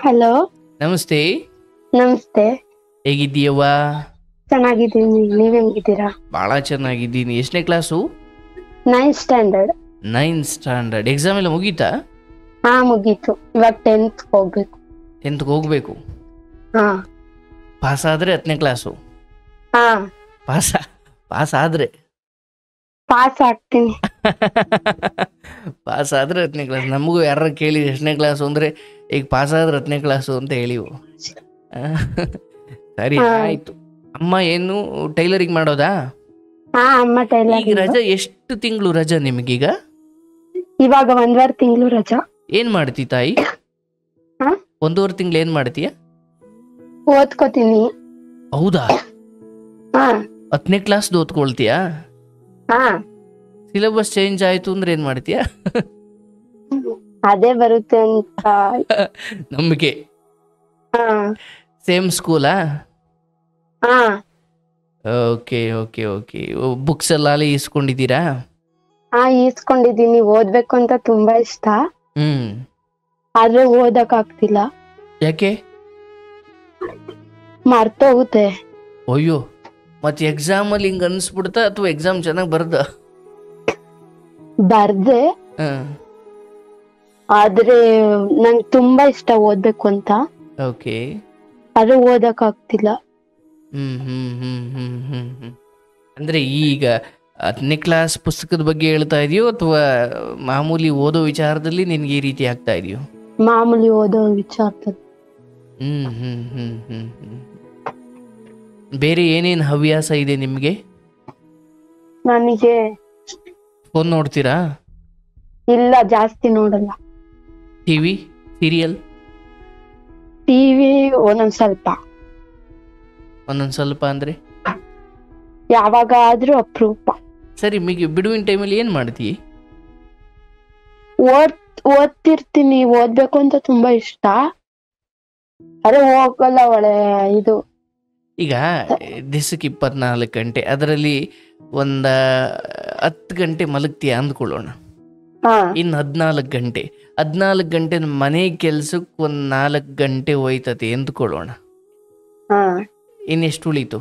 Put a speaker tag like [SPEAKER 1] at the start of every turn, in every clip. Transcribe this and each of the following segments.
[SPEAKER 1] Hello.
[SPEAKER 2] ನಮಸ್ತೆ.
[SPEAKER 1] ನಮಸ್ತೆ.
[SPEAKER 2] ಹೇಗಿದ್ದೀಯವ್ವ?
[SPEAKER 1] ಚೆನ್ನಾಗಿದ್ದೀನಿ, ನೀವ್ ಹೆಂಗಿದ್ದೀರಾ?
[SPEAKER 2] ಭಾಳ ಚೆನ್ನಾಗಿದ್ದೀನಿ. ಎಷ್ಟನೇ class?
[SPEAKER 1] 9th standard.
[SPEAKER 2] 9th standard. Exam ಎಲ್ಲ ಮುಗೀತಾ?
[SPEAKER 1] ಹಾ, ಮುಗೀತು. ಇವಾಗ 10th ಹೋಗ್ಬೇಕು.
[SPEAKER 2] 10th ಹೋಗ್ಬೇಕು.
[SPEAKER 1] ಹಾ.
[SPEAKER 2] ಪಾಸ್ ಆದರೆ 10ನೇ ಕ್ಲಾಸು.
[SPEAKER 1] ಹಾ,
[SPEAKER 2] ಪಾಸ್ ಆದರೆ
[SPEAKER 1] ಪಾಸ್ ಆಗ್ತೀನಿ.
[SPEAKER 2] ಪಾಸ್ ಆದರೆ 10ನೇ ಕ್ಲಾಸ್. ನಮಗೂ ಯಾರು ಕೇಳಿ ಎಷ್ಟನೇ ಕ್ಲಾಸು ಅಂದರೆ ಈಗ ಪಾಸ್ ಆದ್ರೆ 10ನೇ ಕ್ಲಾಸು ಅಂತ ಹೇಳಿವು. ಸರಿ, ಆಯಿತು. ಅಮ್ಮ ಏನು ಟೈಲರಿಂಗ್ ಮಾಡೋದಾ?
[SPEAKER 1] ಹಾ, ಅಮ್ಮ
[SPEAKER 2] ಈಗ
[SPEAKER 1] ಟೈಲರಿಂಗ್.
[SPEAKER 2] ರಜಾ ಎಷ್ಟು ತಿಂಗಳು ರಜಾ ನಿಮಗೀಗ?
[SPEAKER 1] ಇವಾಗ 1.5 ತಿಂಗಳು ರಜಾ.
[SPEAKER 2] ಏನು ಮಾಡ್ತಿ ತಾಯಿ?
[SPEAKER 1] ಹಾ?
[SPEAKER 2] 1.5 ತಿಂಗಳು ಏನು ಮಾಡ್ತೀಯ?
[SPEAKER 1] ಓದ್ಕೋತೀನಿ.
[SPEAKER 2] ಹೌದಾ?
[SPEAKER 1] ಹಾ.
[SPEAKER 2] 10ನೇ ಕ್ಲಾಸ್ದು ಓದ್ಕೊಳ್ತೀಯಾ?
[SPEAKER 1] ಹಾ.
[SPEAKER 2] ಸಿಲೆಬಸ್ ಚೇಂಜ್ ಆಯ್ತು ಅಂದ್ರೆ ಏನ್ ಮಾಡ್ತೀಯ?
[SPEAKER 1] ಅದೇ ಬರುತ್ತೆ ಅಂತ.
[SPEAKER 2] ನಂಬಿಕೆ.
[SPEAKER 1] ಹಾ.
[SPEAKER 2] ಸೇಮ್ ಸ್ಕೂಲಾ?
[SPEAKER 1] ಹಾ.
[SPEAKER 2] Okay okay okay. ಬುಕ್ಸ್ ಎಲ್ಲ ಅಲ್ಲಿ ಇಸ್ಕೊಂಡಿದ್ದೀರಾ?
[SPEAKER 1] ಹಾ, ಈಸ್ಕೊಂಡಿದೀನಿ. ಓದ್ಬೇಕು ಅಂತ ತುಂಬಾ ಇಷ್ಟ,
[SPEAKER 2] ಹ್ಮ್.
[SPEAKER 1] ಆದ್ರೆ ಓದಕ್ ಆಗ್ತಿಲ್ಲ.
[SPEAKER 2] ಯಾಕೆ?
[SPEAKER 1] ಮರ್ತೋಗುತ್ತೆ.
[SPEAKER 2] ಅಯ್ಯೋ, ಮತ್ತೆ ಎಕ್ಸಾಮಲ್ಲಿ ಹಿಂಗೆ ಅನಿಸ್ಬಿಡ್ತಾ ಅಥವಾ ಎಕ್ಸಾಮ್ ಚೆನ್ನಾಗಿ ಬರ್ದ?
[SPEAKER 1] ಬರ್ದೆ, ಆದ್ರೆ ನಂಗೆ ತುಂಬಾ ಇಷ್ಟ ಓದ್ಬೇಕು ಅಂತ,
[SPEAKER 2] ಓಕೆ.
[SPEAKER 1] ಆದ್ರೆ ಓದಕ್ ಆಗ್ತಿಲ್ಲ.
[SPEAKER 2] ಹ್ಮ್ ಹ್ಮ್ ಹ್ಮ್ ಹ್ಮ್ ಹ್ಮ್ ಹ್ಮ್. ಅಂದ್ರೆ ಈಗ 10ನೇ ಕ್ಲಾಸ್ ಪುಸ್ತಕದ ಬಗ್ಗೆ ಹೇಳ್ತಾ ಇದೆಯೋ ಅಥವಾ ಮಾಮೂಲಿ ಓದೋ ವಿಚಾರದಲ್ಲಿ ನಿನ್ಗೆ ಈ ರೀತಿ ಆಗ್ತಾ ಇದೆಯೋ?
[SPEAKER 1] ಮಾಮೂಲಿ ಓದೋ ವಿಚಾರದಲ್ಲಿ.
[SPEAKER 2] ಹ್ಮ್ ಹ್ಮ್ ಹ್ಮ್ ಹ್ಮ್ ಹ್ಮ್. ಬೇರೆ ಏನೇನು ಹವ್ಯಾಸ ಇದೆ ನಿಮಗೆ?
[SPEAKER 1] ನನಗೆ
[SPEAKER 2] ಫೋನ್ ನೋಡ್ತೀರಾ?
[SPEAKER 1] ಇಲ್ಲ, ಜಾಸ್ತಿ ನೋಡಲ್ಲ.
[SPEAKER 2] TV serial?
[SPEAKER 1] ಟಿವಿ ಒಂದೊಂದ್ ಸ್ವಲ್ಪ.
[SPEAKER 2] ಒಂದೊಂದು ಸ್ವಲ್ಪ ಅಂದರೆ?
[SPEAKER 1] ಯಾವಾಗ ಆದ್ರೂ ಅಪರೂಪ.
[SPEAKER 2] ಸರಿ, ಬಿಡುವಿನ ಟೈಮಲ್ಲಿ ಏನು ಮಾಡ್ತೀವಿ?
[SPEAKER 1] ಓದ್ತಿರ್ತೀನಿ. ಓದ್ಬೇಕು ಅಂತ ತುಂಬಾ ಇಷ್ಟ, ಅದೇ ಹೋಗಲ್ಲ. ಇದು
[SPEAKER 2] ಈಗ ದಿವಸಕ್ಕೆ 24 ಗಂಟೆ, ಅದರಲ್ಲಿ ಒಂದು 10 ಗಂಟೆ ಮಲಗ್ತೀಯ ಅಂದ್ಕೊಳ್ಳೋಣ. ಇನ್ನು 14 ಗಂಟೆ ಮನೆ ಕೆಲ್ಸಕ್ಕೆ ಒಂದು 4 ಗಂಟೆ ಹೋಯ್ತತೆ ಅಂದ್ಕೊಳ್ಳೋಣ. ಇನ್ನೆಷ್ಟು ಉಳೀತು?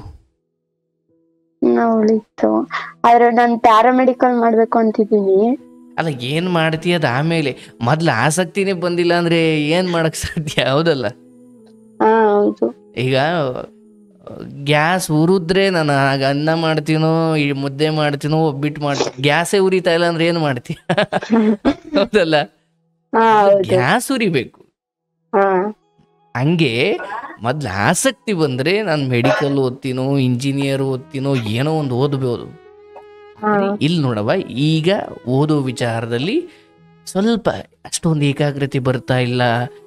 [SPEAKER 1] ಉಳಿತು. ಆದ್ರೆ ನಾನು ಪ್ಯಾರಾಮೆಡಿಕಲ್ ಮಾಡ್ಬೇಕು ಅಂತಿದ್ದೀನಿ.
[SPEAKER 2] ಅಲ್ಲ, ಏನು ಮಾಡ್ತೀಯ ಅದು ಆಮೇಲೆ. ಮೊದ್ಲು ಆಸಕ್ತಿನೇ ಬಂದಿಲ್ಲ ಅಂದ್ರೆ ಏನು ಮಾಡಕ್ ಸಾಧ್ಯ? ಹೌದಲ್ಲ?
[SPEAKER 1] ಹೌದು.
[SPEAKER 2] ಈಗ ಗ್ಯಾಸ್ ಉರಿದ್ರೆ ನಾನು ಆಗ ಅನ್ನ ಮಾಡ್ತೀನೋ, ಮುದ್ದೆ ಮಾಡ್ತೀನೋ, ಒಬ್ಬಿಟ್ಟು ಮಾಡ್ತೀನಿ. ಗ್ಯಾಸೇ ಉರಿತಾ ಇಲ್ಲ ಅಂದ್ರೆ ಏನು ಮಾಡ್ತೀಯ? ಹೌದಲ್ಲ? ಗ್ಯಾಸ್ ಉರಿಬೇಕು. ಹಂಗೆ ಮೊದ್ಲು ಆಸಕ್ತಿ ಬಂದ್ರೆ ನಾನು ಮೆಡಿಕಲ್ ಓದ್ತೀನೋ, ಇಂಜಿನಿಯರ್ ಓದ್ತೀನೋ, ಏನೋ ಒಂದು ಓದ್ಬೋದು. ಇಲ್ಲಿ ನೋಡವ, ಈಗ ಓದೋ ವಿಚಾರದಲ್ಲಿ ಸ್ವಲ್ಪ ಅಷ್ಟೊಂದು ಏಕಾಗ್ರತೆ ಬರ್ತಾ ಇಲ್ಲ.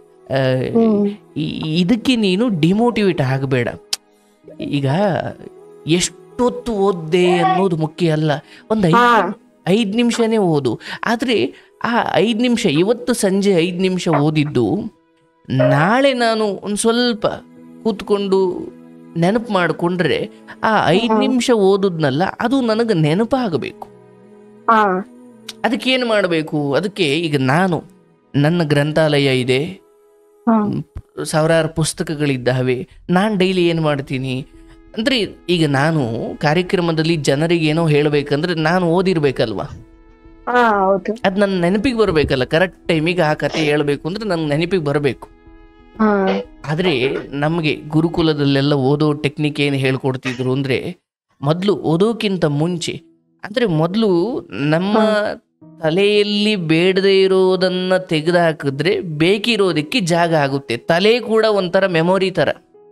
[SPEAKER 2] ಇದಕ್ಕೆ ನೀನು ಡಿಮೋಟಿವೇಟ್ ಆಗಬೇಡ. ಈಗ ಎಷ್ಟೊತ್ತು ಓದ್ದೆ ಅನ್ನೋದು ಮುಖ್ಯ ಅಲ್ಲ. ಒಂದು 5 ನಿಮಿಷನೇ ಓದು. ಆದರೆ ಆ 5 ನಿಮಿಷ, ಇವತ್ತು ಸಂಜೆ 5 ನಿಮಿಷ ಓದಿದ್ದು ನಾಳೆ ನಾನು ಒಂದು ಸ್ವಲ್ಪ ಕೂತ್ಕೊಂಡು ನೆನಪು ಮಾಡಿಕೊಂಡ್ರೆ ಆ 5 ನಿಮಿಷ ಓದುದ್ನಲ್ಲ, ಅದು ನನಗೆ ನೆನಪಾಗಬೇಕು. ಅದಕ್ಕೇನು ಮಾಡಬೇಕು? ಅದಕ್ಕೆ ಈಗ ನನ್ನ ಗ್ರಂಥಾಲಯ ಇದೆ, ಸಾವಿರಾರು ಪುಸ್ತಕಗಳಿದ್ದಾವೆ. ನಾನು ಡೈಲಿ ಏನು ಮಾಡ್ತೀನಿ ಅಂದರೆ, ಈಗ ನಾನು ಕಾರ್ಯಕ್ರಮದಲ್ಲಿ ಜನರಿಗೆ ಏನೋ ಹೇಳಬೇಕಂದ್ರೆ ನಾನು ಓದಿರ್ಬೇಕಲ್ವಾ? ಅದು ನನ್ನ ನೆನಪಿಗೆ ಬರಬೇಕಲ್ಲ. ಕರೆಕ್ಟ್ ಟೈಮಿಗೆ ಆ ಕತೆ ಹೇಳಬೇಕು ಅಂದ್ರೆ ನನ್ನ ನೆನಪಿಗೆ ಬರಬೇಕು. ಆದರೆ ನಮಗೆ ಗುರುಕುಲದಲ್ಲೆಲ್ಲ ಓದೋ ಟೆಕ್ನಿಕ್ ಏನು ಹೇಳ್ಕೊಡ್ತಿದ್ರು ಅಂದರೆ, ಮೊದಲು ಓದೋಕ್ಕಿಂತ ಮುಂಚೆ, ಅಂದರೆ ಮೊದಲು ನಮ್ಮ ತಲೆಯಲ್ಲಿ ಬೇಡದೇ ಇರೋದನ್ನ ತೆಗೆದುಹಾಕಿದ್ರೆ ಬೇಕಿರೋದಕ್ಕೆ ಜಾಗ ಆಗುತ್ತೆ. ತಲೆ ಕೂಡ ಒಂಥರ ಮೆಮೊರಿ ಥರ.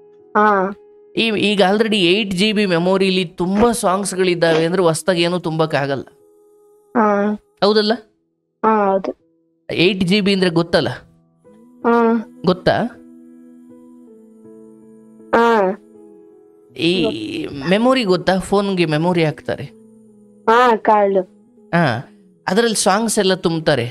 [SPEAKER 2] ಈಗ ಆಲ್ರೆಡಿ 8 GB ಮೆಮೊರಿಲಿ ತುಂಬ ಸಾಂಗ್ಸ್ಗಳಿದ್ದಾವೆ ಅಂದರೆ ಹೊಸ್ದಾಗಿ ಏನೂ ತುಂಬಕ್ಕಾಗಲ್ಲ. ಹೌದಲ್ಲ? 8 GB ಅಂದರೆ ಗೊತ್ತಲ್ಲ? ಗೊತ್ತಾ? ಈ ಮೆಮೊರಿ ಗೊತ್ತಾ? ಫೋನ್ಗೆ ಮೆಮೊರಿ ಹಾಕ್ತಾರೆ. ಅದರಲ್ಲಿ ಸಾಂಗ್ಸ್ ಎಲ್ಲ ತುಂಬ್ತಾರೆ.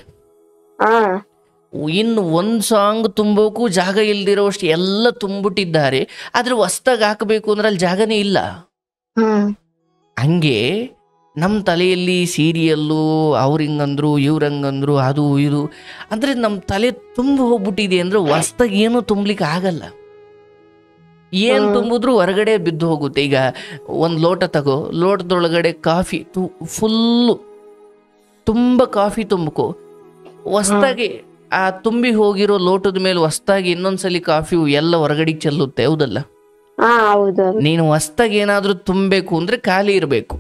[SPEAKER 2] ಇನ್ನು ಒಂದು ಸಾಂಗ್ ತುಂಬೋಕು ಜಾಗ ಇಲ್ದಿರೋಷ್ಟು ಎಲ್ಲ ತುಂಬಿಟ್ಟಿದ್ದಾರೆ. ಆದ್ರೆ ಹೊಸ್ದಾಗಿ ಹಾಕಬೇಕು ಅಂದ್ರೆ ಅಲ್ಲಿ ಜಾಗನೇ ಇಲ್ಲ. ಹಂಗೆ ನಮ್ಮ ತಲೆಯಲ್ಲಿ ಸೀರಿಯಲ್ಲು ಅವ್ರು ಹಿಂಗಂದ್ರು ಇವ್ರು ಹಂಗಂದ್ರು ಅದು ಇದು ಅಂದರೆ ನಮ್ಮ ತಲೆ ತುಂಬ ಹೋಗ್ಬಿಟ್ಟಿದೆ ಅಂದರೆ ಹೊಸ್ದಾಗಿ ಏನೂ ತುಂಬಲಿಕ್ಕೆ ಆಗಲ್ಲ. ಏನು ತುಂಬಿದ್ರೂ ಹೊರಗಡೆ ಬಿದ್ದು ಹೋಗುತ್ತೆ. ಈಗ ಒಂದು ಲೋಟ ತಗೋ, ಲೋಟದೊಳಗಡೆ ಕಾಫಿ ಫುಲ್ಲು ತುಂಬ ಕಾಫಿ ತುಂಬಕೋ, ಹೊಸ್ದಾಗಿ ಆ ತುಂಬಿ ಹೋಗಿರೋ ಲೋಟದ ಮೇಲೆ ಹೊಸ್ದಾಗಿ ಇನ್ನೊಂದ್ಸಲಿ ಕಾಫಿ ಎಲ್ಲ ಹೊರಗಡೆ ಚೆಲ್ಲುತ್ತೆ, ಹೌದಲ್ಲ? ನೀನು ಹೊಸ್ದಾಗಿ ಏನಾದರೂ ತುಂಬಬೇಕು ಅಂದರೆ ಖಾಲಿ ಇರಬೇಕು.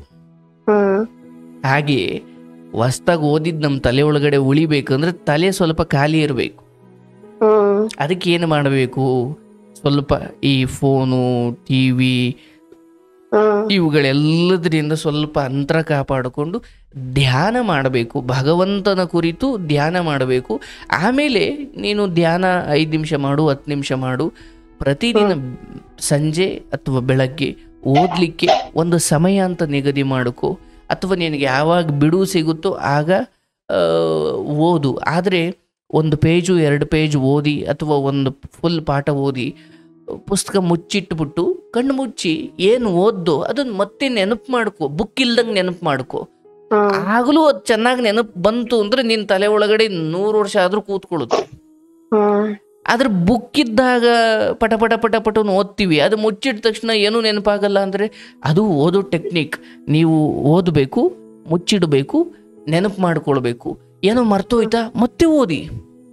[SPEAKER 2] ಹಾಗೆ ಹೊಸ್ದಾಗಿ ಓದಿದ್ದು ನಮ್ಮ ತಲೆ ಒಳಗಡೆ ಉಳಿಬೇಕಂದ್ರೆ ತಲೆ ಸ್ವಲ್ಪ ಖಾಲಿ ಇರಬೇಕು. ಅದಕ್ಕೆ ಏನು ಮಾಡಬೇಕು, ಸ್ವಲ್ಪ ಈ ಫೋನು, ಟಿ ವಿ ಇವುಗಳೆಲ್ಲದರಿಂದ ಸ್ವಲ್ಪ ಅಂತರ ಕಾಪಾಡಿಕೊಂಡು ಧ್ಯಾನ ಮಾಡಬೇಕು. ಭಗವಂತನ ಕುರಿತು ಧ್ಯಾನ ಮಾಡಬೇಕು. ಆಮೇಲೆ ನೀನು ಧ್ಯಾನ 5 ನಿಮಿಷ ಮಾಡು, 10 ನಿಮಿಷ ಮಾಡು. ಪ್ರತಿದಿನ ಸಂಜೆ ಅಥವಾ ಬೆಳಗ್ಗೆ ಓದಲಿಕ್ಕೆ ಒಂದು ಸಮಯ ಅಂತ ನಿಗದಿ ಮಾಡಿಕೊ, ಅಥವಾ ನಿನಗೆ ಯಾವಾಗ ಬಿಡುವು ಸಿಗುತ್ತೋ ಆಗ ಓದು. ಆದರೆ 1 ಪೇಜು 2 ಪೇಜ್ ಓದಿ ಅಥವಾ ಒಂದು ಫುಲ್ ಪಾಠ ಓದಿ ಪುಸ್ತಕ ಮುಚ್ಚಿಟ್ಬಿಟ್ಟು ಕಣ್ಣು ಮುಚ್ಚಿ ಏನು ಓದ್ದೋ ಅದನ್ನು ಮತ್ತೆ ನೆನಪು ಮಾಡ್ಕೊ. ಬುಕ್ ಇಲ್ದಂಗೆ ನೆನಪು ಮಾಡ್ಕೊ. ಆಗಲೂ ಅದು ಚೆನ್ನಾಗಿ ನೆನಪು ಬಂತು ಅಂದರೆ ನಿನ್ನ ತಲೆ ಒಳಗಡೆ 100 ವರ್ಷ ಆದರೂ ಕೂತ್ಕೊಳ್ಳುತ್ತೆ. ಆದ್ರೆ ಬುಕ್ ಇದ್ದಾಗ ಪಟ ಪಟ ಪಟ ಪಟವನ್ನು ಓದ್ತೀವಿ, ಅದು ಮುಚ್ಚಿದ ತಕ್ಷಣ ಏನೂ ನೆನಪಾಗಲ್ಲ. ಅಂದರೆ ಅದು ಓದೋ ಟೆಕ್ನಿಕ್. ನೀವು ಓದಬೇಕು, ಮುಚ್ಚಿಡಬೇಕು, ನೆನಪು ಮಾಡ್ಕೊಳ್ಬೇಕು. ಏನೋ ಮರ್ತೋಯ್ತಾ ಮತ್ತೆ ಓದಿ.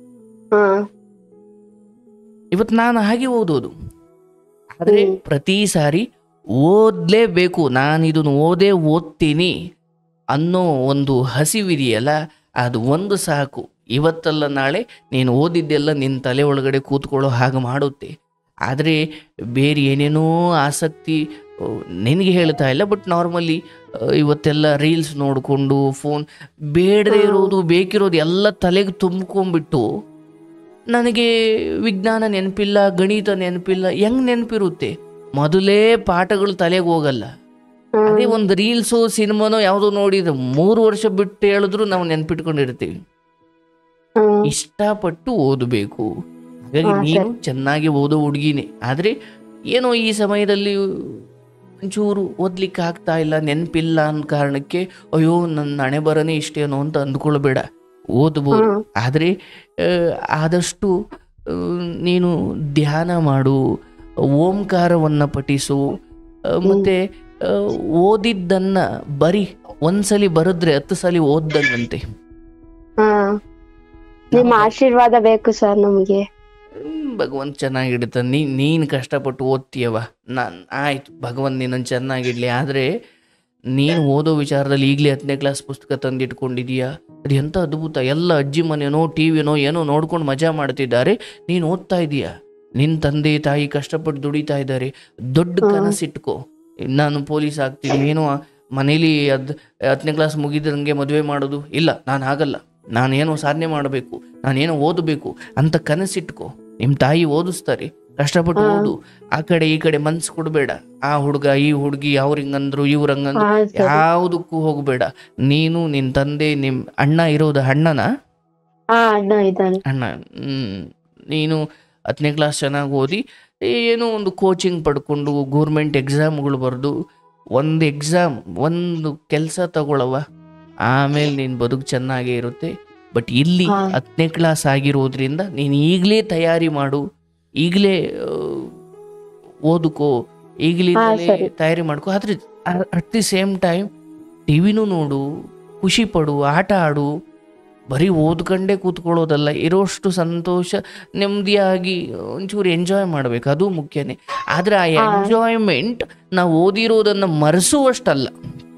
[SPEAKER 2] ಇವತ್ತು ನಾನು ಹಾಗೆ ಓದೋದು. ಆದರೆ ಪ್ರತಿ ಸಾರಿ ಓದಲೇಬೇಕು, ನಾನು ಇದನ್ನು ಓದ್ತೀನಿ ಅನ್ನೋ ಒಂದು ಹಸಿವಿದೆಯಲ್ಲ, ಅದು ಒಂದು ಸಾಕು. ಇವತ್ತಲ್ಲ ನಾಳೆ ನೀನು ಓದಿದ್ದೆಲ್ಲ ನಿನ್ನ ತಲೆ ಒಳಗಡೆ ಕೂತ್ಕೊಳ್ಳೋ ಹಾಗೆ ಮಾಡುತ್ತೆ. ಆದರೆ ಬೇರೆ ಏನೇನೋ ಆಸಕ್ತಿ ನಿನಗೆ ಹೇಳ್ತಾ ಇಲ್ಲ, ಬಟ್ ನಾರ್ಮಲಿ ಇವತ್ತೆಲ್ಲ ರೀಲ್ಸ್ ನೋಡಿಕೊಂಡು ಫೋನ್ ಬೇಡದೇ ಇರೋದು ಬೇಕಿರೋದು ಎಲ್ಲ ತಲೆಗೆ ತುಂಬ್ಕೊಂಡ್ಬಿಟ್ಟು ನನಗೆ ವಿಜ್ಞಾನ ನೆನಪಿಲ್ಲ, ಗಣಿತ ನೆನಪಿಲ್ಲ. ಹೆಂಗೆ ನೆನಪಿರುತ್ತೆ? ಮೊದಲೇ ಪಾಠಗಳು ತಲೆಗೆ ಹೋಗಲ್ಲ. ಅದೇ ಒಂದು ರೀಲ್ಸು ಸಿನಿಮಾನೋ ಯಾವುದೋ ನೋಡಿದ್ರೆ 3 ವರ್ಷ ಬಿಟ್ಟು ಹೇಳಿದ್ರು ನಾವು ನೆನಪಿಟ್ಕೊಂಡಿರ್ತೀವಿ. ಇಷ್ಟಪಟ್ಟು ಓದಬೇಕು. ಹಾಗಾಗಿ ನೀನು ಚೆನ್ನಾಗಿ ಓದೋ ಹುಡುಗಿನೇ. ಆದರೆ ಏನೋ ಈ ಸಮಯದಲ್ಲಿ ಒಂಚೂರು ಓದ್ಲಿಕ್ಕೆ ಆಗ್ತಾ ಇಲ್ಲ, ನೆನಪಿಲ್ಲ ಅನ್ನೋ ಕಾರಣಕ್ಕೆ ಅಯ್ಯೋ ನನ್ನ ಹಣೆ ಬರನೇ ಇಷ್ಟೇನೋ ಅಂತ ಅಂದ್ಕೊಳ್ಬೇಡ. ಓದ್ಬೋದು, ಆದರೆ ಆದಷ್ಟು ನೀನು ಧ್ಯಾನ ಮಾಡು, ಓಂಕಾರವನ್ನು ಪಠಿಸು, ಮತ್ತು ಓದಿದ್ದನ್ನು ಬರಿ. ಒಂದ್ಸಲಿ ಬರೆದ್ರೆ 10 ಸಲ ಓದ್ದಂಗಂತೆ.
[SPEAKER 1] ನಿಮ್ಮ ಆಶೀರ್ವಾದ ಬೇಕು ಸರ್ ನಮಗೆ.
[SPEAKER 2] ಭಗವಂತ ಚೆನ್ನಾಗಿಡ್ತಾನೆ. ನೀನು ಕಷ್ಟಪಟ್ಟು ಓದ್ತೀಯವ, ಆಯ್ತು, ಭಗವಂತ ನಿನ್ನನ್ನು ಚೆನ್ನಾಗಿಡ್ಲಿ. ಆದರೆ ನೀನು ಓದೋ ವಿಚಾರದಲ್ಲಿ ಈಗಲೇ 10ನೇ ಕ್ಲಾಸ್ ಪುಸ್ತಕ ತಂದಿಟ್ಕೊಂಡಿದೀಯಾ, ಅದು ಎಂಥ ಅದ್ಭುತ. ಎಲ್ಲ ಅಜ್ಜಿ ಮನೆನೋ ಟಿ ವಿನೋ ಏನೋ ನೋಡ್ಕೊಂಡು ಮಜಾ ಮಾಡ್ತಿದ್ದಾರೆ, ನೀನು ಓದ್ತಾ ಇದೀಯಾ. ನಿನ್ನ ತಂದೆ ತಾಯಿ ಕಷ್ಟಪಟ್ಟು ದುಡಿತಾ ಇದ್ದಾರೆ. ದೊಡ್ಡ ಕನಸಿಟ್ಕೋ, ನಾನು ಪೊಲೀಸ್ ಆಗ್ತೀನಿ, ಏನೋ ಮನೇಲಿ 10ನೇ ಕ್ಲಾಸ್ ಮುಗಿದಂಗೆ ಮದುವೆ ಮಾಡೋದು ಇಲ್ಲ, ನಾನು ಆಗಲ್ಲ, ನಾನೇನೋ ಸಾಧನೆ ಮಾಡಬೇಕು, ನಾನೇನೋ ಓದಬೇಕು ಅಂತ ಕನಸಿಟ್ಕೋ. ನಿಮ್ಮ ತಾಯಿ ಓದಿಸ್ತಾರೆ, ಕಷ್ಟಪಟ್ಟು ಓದು. ಆ ಕಡೆ ಈ ಕಡೆ ಮನ್ಸು ಕೊಡಬೇಡ. ಆ ಹುಡುಗ ಈ ಹುಡುಗಿ ಅವ್ರು ಹಿಂಗಂದ್ರು ಇವ್ರು ಹಂಗಂದ್ರು ಯಾವುದಕ್ಕೂ ಹೋಗಬೇಡ. ನೀನು ನಿನ್ನ ತಂದೆ ನಿಮ್ಮ ಅಣ್ಣ ಇರೋದು ಅಣ್ಣನ ಅಣ್ಣ, ನೀನು 10ನೇ ಕ್ಲಾಸ್ ಚೆನ್ನಾಗಿ ಓದಿ ಏನೋ ಒಂದು ಕೋಚಿಂಗ್ ಪಡ್ಕೊಂಡು ಗೌರ್ಮೆಂಟ್ ಎಕ್ಸಾಮ್ಗಳು ಬರೆದು ಒಂದು ಎಕ್ಸಾಮ್ ಒಂದು ಕೆಲಸ ತಗೊಳ್ಳವ, ಆಮೇಲೆ ನಿನ್ನ ಬದುಕು ಚೆನ್ನಾಗೇ ಇರುತ್ತೆ. ಬಟ್ ಇಲ್ಲಿ 10ನೇ ಕ್ಲಾಸ್ ಆಗಿರೋದ್ರಿಂದ ನೀನು ಈಗಲೇ ತಯಾರಿ ಮಾಡು, ಈಗಲೇ ಓದುಕೋ, ಈಗಲೇ ತಯಾರಿ ಮಾಡ್ಕೋ. ಆದರೆ ಅಟ್ ದಿ ಸೇಮ್ ಟೈಮ್ ಟಿವಿನೂ ನೋಡು, ಖುಷಿ ಪಡು, ಆಟ ಆಡು. ಬರೀ ಓದ್ಕೊಂಡೇ ಕೂತ್ಕೊಳ್ಳೋದಲ್ಲ, ಇರೋಷ್ಟು ಸಂತೋಷ ನೆಮ್ಮದಿಯಾಗಿ ಒಂಚೂರು ಎಂಜಾಯ್ ಮಾಡಬೇಕು, ಅದು ಮುಖ್ಯನೇ. ಆದರೆ ಆ ಎಂಜಾಯ್ಮೆಂಟ್ ನಾವು ಓದಿರೋದನ್ನು ಮರೆಸುವಷ್ಟಲ್ಲ,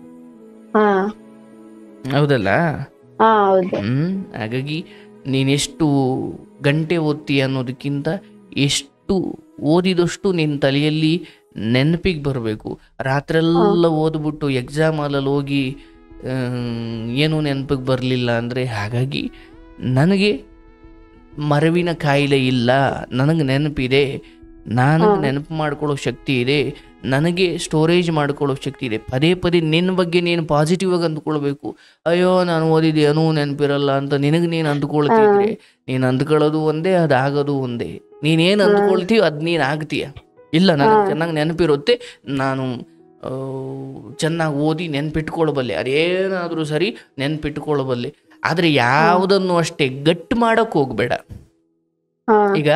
[SPEAKER 2] ಹೌದಲ್ಲ? ಹಾಗಾಗಿ ನೀನೆಷ್ಟು ಗಂಟೆ ಓದ್ತೀಯ ಅನ್ನೋದಕ್ಕಿಂತ ಎಷ್ಟು ಓದಿದಷ್ಟು ನಿನ್ನ ತಲೆಯಲ್ಲಿ ನೆನಪಿಗೆ ಬರಬೇಕು. ರಾತ್ರೆಲ್ಲ ಓದ್ಬಿಟ್ಟು ಎಕ್ಸಾಮ್ ಹಾಲಲ್ಲಿ ಹೋಗಿ ಏನೂ ನೆನಪಿಗೆ ಬರಲಿಲ್ಲ ಅಂದರೆ, ಹಾಗಾಗಿ ನನಗೆ ಮರವಿನ ಕಾಯಿಲೆ ಇಲ್ಲ, ನನಗೆ ನೆನಪಿದೆ, ನನಗೆ ನೆನಪು ಮಾಡ್ಕೊಳ್ಳೋ ಶಕ್ತಿ ಇದೆ, ನನಗೆ ಸ್ಟೋರೇಜ್ ಮಾಡ್ಕೊಳ್ಳೋ ಶಕ್ತಿ ಇದೆ. ಪದೇ ಪದೇ ನಿನ್ನ ಬಗ್ಗೆ ನೀನು ಪಾಸಿಟಿವ್ ಆಗಿ ಅಂದ್ಕೊಳ್ಬೇಕು. ಅಯ್ಯೋ ನಾನು ಓದಿದ್ದೆ ಏನೂ ನೆನಪಿರಲ್ಲ ಅಂತ ನಿನಗೆ ನೀನು ಅಂದ್ಕೊಳ್ತಿದ್ರೆ ನೀನು ಅಂದ್ಕೊಳ್ಳೋದು ಒಂದೇ, ಅದಾಗೋದು ಒಂದೇ. ನೀನೇನು ಅಂದ್ಕೊಳ್ತೀವಿ ಅದು ನೀನು ಆಗ್ತೀಯ. ಇಲ್ಲ ನನಗೆ ಚೆನ್ನಾಗಿ ನೆನಪಿರುತ್ತೆ, ನಾನು ಚೆನ್ನಾಗಿ ಓದಿ ನೆನ್ಪಿಟ್ಕೊಳ್ಬಲ್ಲೆ, ಅದೇನಾದರೂ ಸರಿ ನೆನ್ಪಿಟ್ಕೊಳ್ಬಲ್ಲೆ. ಆದರೆ ಯಾವುದನ್ನು ಅಷ್ಟೇ ಗಟ್ಟು ಮಾಡೋಕ್ಕೆ ಹೋಗಬೇಡ. ಈಗ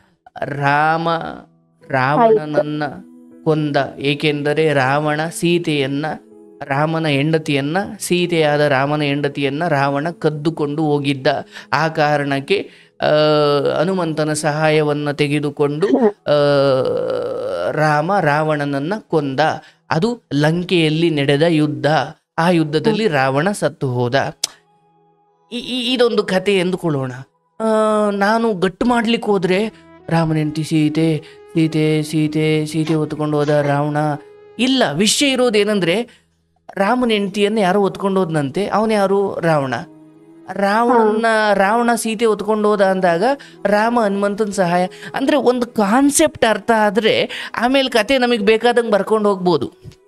[SPEAKER 2] ರಾವಣನನ್ನ ಕೊಂದ, ಏಕೆಂದರೆ ರಾಮನ ಹೆಂಡತಿಯನ್ನ, ಸೀತೆಯಾದ ರಾಮನ ಹೆಂಡತಿಯನ್ನ ರಾವಣ ಕದ್ದುಕೊಂಡು ಹೋಗಿದ್ದ. ಆ ಕಾರಣಕ್ಕೆ ಹನುಮಂತನ ಸಹಾಯವನ್ನು ತೆಗೆದುಕೊಂಡು ರಾವಣನನ್ನ ಕೊಂದ. ಅದು ಲಂಕೆಯಲ್ಲಿ ನಡೆದ ಯುದ್ಧ. ಆ ಯುದ್ಧದಲ್ಲಿ ರಾವಣ ಸತ್ತು ಹೋದ. ಇದೊಂದು ಕತೆ ಎಂದುಕೊಳ್ಳೋಣ. ನಾನು ಗಟ್ಟು ಮಾಡ್ಲಿಕ್ಕೆ ಹೋದ್ರೆ ರಾಮನ ಹೆಂಡತಿ ಸೀತೆ ಹೊತ್ಕೊಂಡು ಹೋದ ರಾವಣ. ಇಲ್ಲ, ವಿಷಯ ಇರೋದೇನೆಂದ್ರೆ ರಾಮನ ಹೆಂಡತಿಯನ್ನು ಯಾರೋ ಹೊತ್ಕೊಂಡು ಹೋದ್ನಂತೆ. ಅವನು ಯಾರು? ರಾವಣ ಸೀತೆ ಹೊತ್ಕೊಂಡು ಹೋದ ಅಂದಾಗ ರಾಮ ಹನುಮಂತನ ಸಹಾಯ. ಅಂದ್ರೆ ಒಂದು ಕಾನ್ಸೆಪ್ಟ್ ಅರ್ಥ ಆದ್ರೆ ಆಮೇಲೆ ಕತೆ ನಮಗೆ ಬೇಕಾದಂಗೆ ಬರ್ಕೊಂಡು ಹೋಗ್ಬೋದು.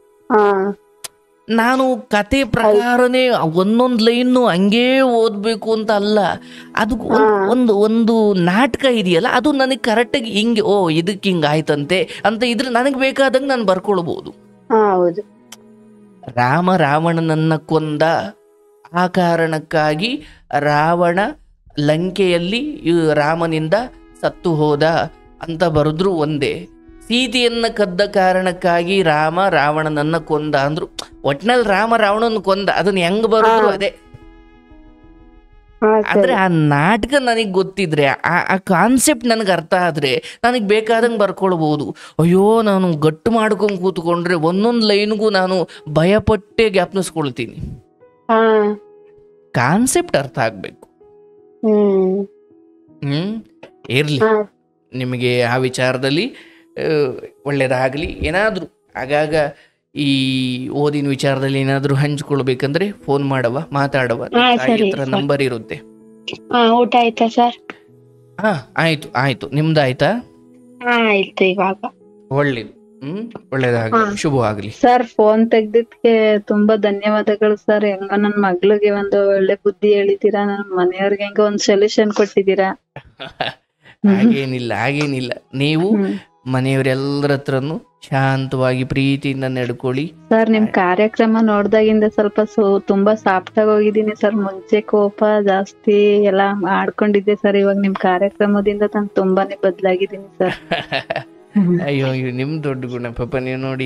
[SPEAKER 2] ನಾನು ಕತೆ ಪ್ರಕಾರನೇ ಒಂದೊಂದು ಲೈನ್ನು ಹಂಗೇ ಓದಬೇಕು ಅಂತ ಅಲ್ಲ. ಅದು ಒಂದು ನಾಟಕ ಇದೆಯಲ್ಲ, ಅದು ನನಗೆ ಕರೆಕ್ಟಾಗಿ ಹಿಂಗೆ ಇದಕ್ಕೆ ಹಿಂಗೆ ಆಯ್ತಂತೆ ಅಂತ ಇದ್ರೆ ನನಗೆ ಬೇಕಾದಂಗೆ ನಾನು ಬರ್ಕೊಳ್ಬೋದು. ರಾವಣನನ್ನ ಕೊಂದ. ಆ ಕಾರಣಕ್ಕಾಗಿ ರಾವಣ ಲಂಕೆಯಲ್ಲಿ ರಾಮನಿಂದ ಸತ್ತು ಹೋದ ಅಂತ ಬರೆದ್ರು ಒಂದೇ. ಸೀತೆಯನ್ನ ಕದ್ದ ಕಾರಣಕ್ಕಾಗಿ ರಾವಣನನ್ನ ಕೊಂದ ಅಂದ್ರು. ಒಟ್ನಲ್ಲಿ ರಾವಣನ ಕೊಂದ. ಅದನ್ನ ಹೆಂಗ್ ಬರೆದ್ರು ಅದೇ. ಆದ್ರೆ ಆ ನಾಟಕ ನನಗೆ ಗೊತ್ತಿದ್ರೆ, ಆ ಕಾನ್ಸೆಪ್ಟ್ ನನಗೆ ಅರ್ಥ ಆದ್ರೆ ನನಗೆ ಬೇಕಾದಂಗೆ ಬರ್ಕೊಳ್ಬಹುದು. ಅಯ್ಯೋ, ನಾನು ಗಟ್ಟು ಮಾಡ್ಕೊಂಡು ಕೂತ್ಕೊಂಡ್ರೆ ಒಂದೊಂದು ಲೈನ್ಗೂ ನಾನು ಭಯಪಟ್ಟೆ ಜ್ಞಾಪನಿಸ್ಕೊಳ್ತೀನಿ. ಕಾನ್ಸೆಪ್ಟ್ ಅರ್ಥ ಆಗ್ಬೇಕು. ಇರ್ಲಿ, ನಿಮಗೆ ಆ ವಿಚಾರದಲ್ಲಿ ಒಳ್ಳೇದಾಗಲಿ. ಏನಾದರೂ ಆಗಾಗ ಈ ಓದಿನ ವಿಚಾರದಲ್ಲಿ ಏನಾದರೂ ಹಂಚ್ಕೊಳ್ಬೇಕಂದ್ರೆ ಫೋನ್ ಮಾತಾಡವ. ನಂಬರ್ ಇರುತ್ತೆ.
[SPEAKER 1] ಊಟ ಆಯ್ತಾ ಸರ್?
[SPEAKER 2] ಆಯ್ತು. ನಿಮ್ದಾಯ್ತಾ?
[SPEAKER 1] ಆಯ್ತು ಇವಾಗ.
[SPEAKER 2] ಒಳ್ಳೇದು. ಒಳ್ಳೇದಾಗಲಿ, ಶುಭವಾಗ್ಲಿ.
[SPEAKER 3] ಸರ್, ಫೋನ್ ತೆಗ್ದಿದ್ಕೆ ತುಂಬಾ ಧನ್ಯವಾದಗಳು ಸರ್. ಹೆಂಗ ನನ್ ಮಗಳಿಗೆ ಒಂದು ಒಳ್ಳೆ ಬುದ್ಧಿ ಹೇಳಿದೀರಾ, ನನ್ ಮನೆಯವ್ರಿಗೆ ಹೆಂಗ ಒಂದ್ ಸೊಲ್ಯೂಷನ್ ಕೊಟ್ಟಿದ್ದೀರಾ.
[SPEAKER 2] ಹಾಗೇನಿಲ್ಲ. ನೀವು ಮನೆಯವರೆಲ್ಲರ ಹತ್ರನು ಶಾಂತವಾಗಿ ಪ್ರೀತಿಯಿಂದ ನಡ್ಕೊಳ್ಳಿ
[SPEAKER 3] ಸರ್. ನಿಮ್ ಕಾರ್ಯಕ್ರಮ ನೋಡ್ದಾಗಿಂದ ಸ್ವಲ್ಪ ತುಂಬಾ ಸಾಫ್ಟ್ ಆಗಿ ಹೋಗಿದ್ದೀನಿ ಸರ್. ಮುಂಚೆ ಕೋಪ ಜಾಸ್ತಿ ಎಲ್ಲಾ ಆಡ್ಕೊಂಡಿದ್ದೆ ಸರ್. ಇವಾಗ ನಿಮ್ ಕಾರ್ಯಕ್ರಮದಿಂದ ನಾನು ತುಂಬಾನೇ ಬದಲಾಗಿದ್ದೀನಿ ಸರ್.
[SPEAKER 2] ಅಯ್ಯೋ, ನಿಮ್ ದೊಡ್ಡ ಗುಣ ಪಾಪ. ನೀವು ನೋಡಿ,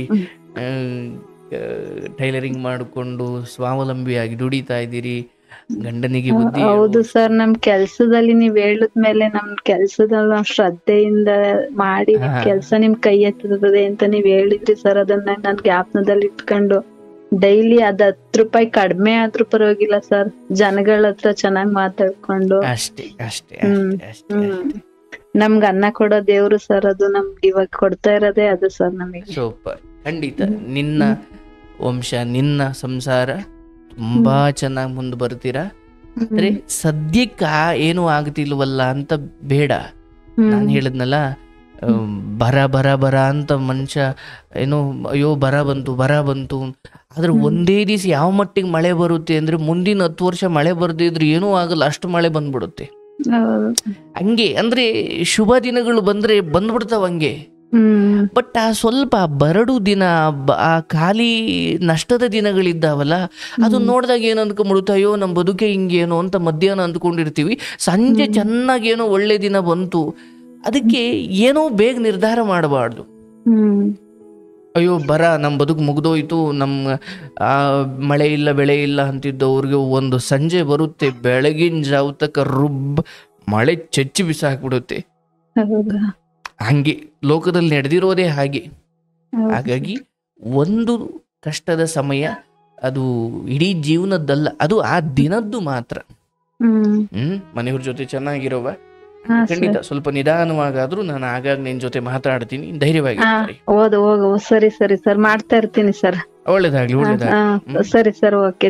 [SPEAKER 2] ಟೈಲರಿಂಗ್ ಮಾಡಿಕೊಂಡು ಸ್ವಾವಲಂಬಿಯಾಗಿ ದುಡಿತಾ ಇದ್ದೀರಿ. ಗಂಡನಿಗೆ ಬುದ್ಧಿ.
[SPEAKER 3] ಹೌದು ಸರ್, ನಮ್ ಕೆಲ್ಸದಲ್ಲಿ ನೀವ್ ಹೇಳಿದ್ಮೇಲೆ ನಮ್ ಕೆಲ್ಸದಲ್ಲಿ ನಾವ್ ಶ್ರದ್ಧೆಯಿಂದ ಮಾಡಿ ಕೆಲ್ಸ ನಿಮ್ ಕೈ ಎತ್ತುತ್ತದೆ ಅಂತ ನೀವ್ ಹೇಳಿದ್ರಿ ಸರ್. ಅದನ್ನ ನಾನ್ ಜ್ಞಾಪನದಲ್ಲಿ ಇಟ್ಕೊಂಡು ಡೈಲಿ ಅದ್ 10 ರೂಪಾಯಿ ಕಡಿಮೆ ಆದ್ರೂ ಪರವಾಗಿಲ್ಲ ಸರ್, ಜನಗಳ ಹತ್ರ ಚೆನ್ನಾಗ್ ಮಾತಾಡ್ಕೊಂಡು
[SPEAKER 2] ಅಷ್ಟೇ.
[SPEAKER 3] ನಮ್ಗ ಅನ್ನ ಕೊಡೋ ದೇವ್ರು ಸರ್. ಅದು ನಮ್ಗೆ ಇವಾಗ ಕೊಡ್ತಾ ಇರೋದೇ ಅದು ಸರ್ ನಮಗೆ.
[SPEAKER 2] ಸೂಪರ್. ಖಂಡಿತ ನಿನ್ನ ವಂಶ, ನಿನ್ನ ಸಂಸಾರ ತುಂಬಾ ಚೆನ್ನಾಗಿ ಮುಂದೆ ಬರ್ತೀರಾ. ಅಂದ್ರೆ ಸದ್ಯಕ್ಕ ಏನು ಆಗ್ತಿಲ್ವಲ್ಲ ಅಂತ ಬೇಡ. ನಾನು ಹೇಳಿದ್ನಲ್ಲ, ಬರ ಅಂತ ಮನುಷ್ಯ ಏನೋ ಅಯ್ಯೋ ಬರ ಬಂತು. ಆದ್ರೆ ಒಂದೇ ದಿವಸ ಯಾವ ಮಟ್ಟಿಗೆ ಮಳೆ ಬರುತ್ತೆ ಅಂದ್ರೆ ಮುಂದಿನ 10 ವರ್ಷ ಮಳೆ ಬರ್ದಿದ್ರೆ ಏನೂ ಆಗಲ್ಲ, ಅಷ್ಟು ಮಳೆ ಬಂದ್ಬಿಡುತ್ತೆ. ಹಂಗೆ ಅಂದ್ರೆ ಶುಭ ದಿನಗಳು ಬಂದ್ಬಿಡ್ತಾವ ಹಂಗೆ. ಬಟ್ ಆ ಸ್ವಲ್ಪ ಬರಡು ದಿನ, ಆ ಖಾಲಿ ನಷ್ಟದ ದಿನಗಳಿದ್ದಾವಲ್ಲ, ಅದು ನೋಡಿದಾಗ ಏನು ಅಂದ್ಕೊಂಡ್ಬಿಡುತ್ತೆ, ಅಯ್ಯೋ ನಮ್ಮ ಬದುಕೆ ಹಿಂಗೇನೋ ಅಂತ ಮಧ್ಯಾಹ್ನ ಅಂದ್ಕೊಂಡಿರ್ತೀವಿ. ಸಂಜೆ ಚೆನ್ನಾಗೇನೋ ಒಳ್ಳೆ ದಿನ ಬಂತು, ಅದಕ್ಕೆ ಏನೋ ಬೇಗ ನಿರ್ಧಾರ ಮಾಡಬಾರ್ದು. ಅಯ್ಯೋ ಬರ ನಮ್ಮ ಬದುಕು ಮುಗ್ದೋಯ್ತು, ನಮ್ಮ ಮಳೆ ಇಲ್ಲ ಬೆಳೆ ಇಲ್ಲ ಅಂತಿದ್ದವ್ರಿಗೆ ಒಂದು ಸಂಜೆ ಬರುತ್ತೆ, ಬೆಳಗಿನ ಜಾವ ತಕ್ಕ ಮಳೆ ಚಚ್ಚಿ ಬಿಸಾಕ್ಬಿಡುತ್ತೆ. ಹಂಗೆ ಲೋಕದಲ್ಲಿ ನಡೆದಿರೋದೇ ಹಾಗೆ. ಹಾಗಾಗಿ ಒಂದು ಕಷ್ಟದ ಸಮಯ ಅದು ಇಡೀ ಜೀವನದ್ದಲ್ಲ, ಅದು ಆ ದಿನದ್ದು ಮಾತ್ರ. ಮನೆಯವ್ರ ಜೊತೆ ಚೆನ್ನಾಗಿರೋವ. ಖಂಡಿತ ಸ್ವಲ್ಪ ನಿಧಾನವಾಗಾದ್ರೂ ನಾನು ಆಗಾಗ ನಿನ್ ಜೊತೆ ಮಾತಾಡ್ತೀನಿ, ಧೈರ್ಯವಾಗಿ.
[SPEAKER 3] ಸರಿ ಸರ್, ಮಾಡ್ತಾ ಇರ್ತೀನಿ ಸರ್.
[SPEAKER 2] ಒಳ್ಳೇದಾಗ್ಲಿ.
[SPEAKER 3] ಸರಿ ಸರ್, ಓಕೆ.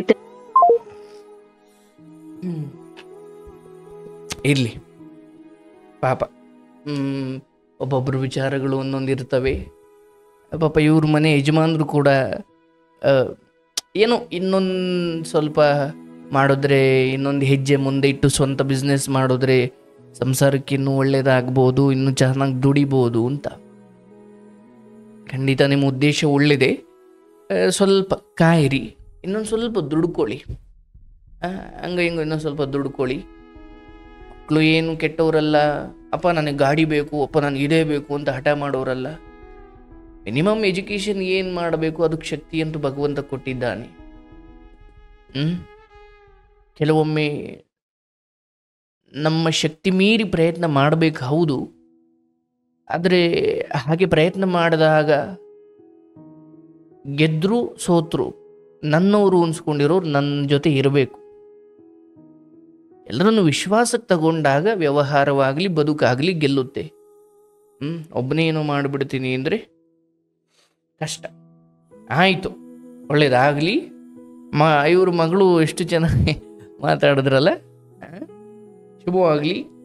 [SPEAKER 2] ಇರ್ಲಿ ಪಾಪ. ಒಬ್ಬೊಬ್ರು ವಿಚಾರಗಳು ಒಂದೊಂದಿರ್ತವೆ ಪಾಪ. ಇವ್ರ ಮನೆ ಯಜಮಾನ್ರು ಕೂಡ ಏನೋ ಇನ್ನೊಂದು ಸ್ವಲ್ಪ ಮಾಡಿದ್ರೆ, ಇನ್ನೊಂದು ಹೆಜ್ಜೆ ಮುಂದೆ ಇಟ್ಟು ಸ್ವಂತ ಬಿಸ್ನೆಸ್ ಮಾಡಿದ್ರೆ ಸಂಸಾರಕ್ಕೆ ಇನ್ನೂ ಒಳ್ಳೇದಾಗ್ಬೋದು, ಇನ್ನೂ ಚೆನ್ನಾಗಿ ದುಡಿಬೋದು ಅಂತ. ಖಂಡಿತ ನಿಮ್ಮ ಉದ್ದೇಶ ಒಳ್ಳೆಯದೇ. ಸ್ವಲ್ಪ ಕಾಯಿರಿ, ಇನ್ನೊಂದು ಸ್ವಲ್ಪ ದುಡ್ಕೊಳ್ಳಿ, ಹಂಗೆ ಹಿಂಗೆ ಇನ್ನೊಂದು ಸ್ವಲ್ಪ ದುಡ್ಕೊಳ್ಳಿ. ಮಕ್ಕಳು ಏನು ಕೆಟ್ಟವರಲ್ಲ, ಅಪ್ಪ ನನಗೆ ಗಾಡಿ ಬೇಕು, ಅಪ್ಪ ನನಗೆ ಇದೇ ಬೇಕು ಅಂತ ಹಠ ಮಾಡೋರಲ್ಲ. ಮಿನಿಮಮ್ ಎಜುಕೇಷನ್ ಏನು ಮಾಡಬೇಕು ಅದಕ್ಕೆ ಶಕ್ತಿ ಅಂತೂ ಭಗವಂತ ಕೊಟ್ಟಿದ್ದಾನೆ. ಕೆಲವೊಮ್ಮೆ ನಮ್ಮ ಶಕ್ತಿ ಮೀರಿ ಪ್ರಯತ್ನ ಮಾಡಬೇಕು, ಹೌದು. ಆದರೆ ಹಾಗೆ ಪ್ರಯತ್ನ ಮಾಡಿದಾಗ ಗೆದ್ದರು ಸೋತರು ನನ್ನವರು ಅನ್ಸ್ಕೊಂಡಿರೋರು ನನ್ನ ಜೊತೆ ಇರಬೇಕು. ಎಲ್ಲರನ್ನು ವಿಶ್ವಾಸಕ್ಕೆ ತಗೊಂಡಾಗ ವ್ಯವಹಾರವಾಗಲಿ ಬದುಕಾಗಲಿ ಗೆಲ್ಲುತ್ತೆ. ಒಬ್ಬನೇ ಏನೋ ಮಾಡಿಬಿಡ್ತೀನಿ ಅಂದರೆ ಕಷ್ಟ. ಆಯಿತು, ಒಳ್ಳೇದಾಗಲಿ. ಇವ್ರ ಮಗಳು ಎಷ್ಟು ಚೆನ್ನಾಗಿ ಮಾತಾಡಿದ್ರಲ್ಲ, ಶುಭವಾಗಲಿ.